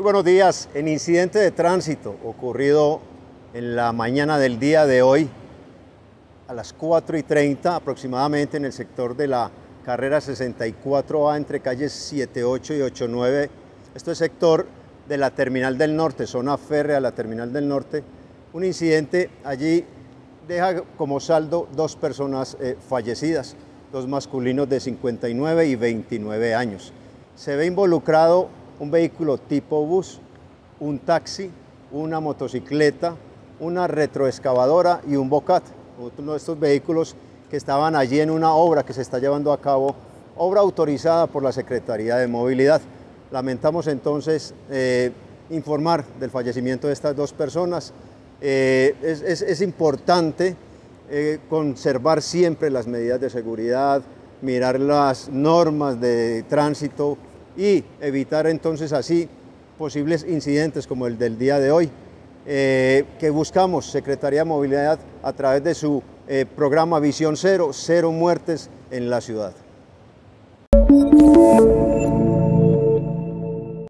buenos días. En incidente de tránsito ocurrido en la mañana del día de hoy, a las 4:30 aproximadamente, en el sector de la carrera 64A entre calles 78 y 89. Esto es sector de la Terminal del Norte, zona férrea de la Terminal del Norte. Un incidente allí deja como saldo 2 personas fallecidas, 2 masculinos de 59 y 29 años. Se ve involucrado un vehículo tipo bus, un taxi, una motocicleta, una retroexcavadora y un Bocat, uno de estos vehículos que estaban allí en una obra que se está llevando a cabo, obra autorizada por la Secretaría de Movilidad. Lamentamos entonces informar del fallecimiento de estas 2 personas. Es importante conservar siempre las medidas de seguridad, mirar las normas de tránsito y evitar entonces así posibles incidentes como el del día de hoy, que buscamos Secretaría de Movilidad a través de su programa Visión Cero, 0 muertes en la ciudad.